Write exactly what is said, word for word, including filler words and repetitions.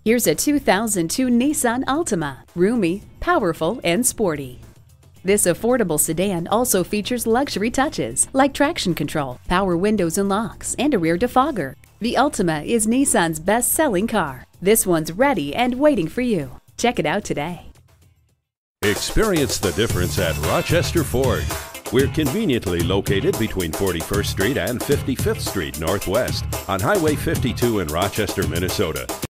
Here's a two thousand two Nissan Altima, roomy, powerful, and sporty. This affordable sedan also features luxury touches like traction control, power windows and locks, and a rear defogger. The Altima is Nissan's best-selling car. This one's ready and waiting for you. Check it out today. Experience the difference at Rochester Ford. We're conveniently located between forty-first Street and fifty-fifth Street Northwest on Highway fifty-two in Rochester, Minnesota.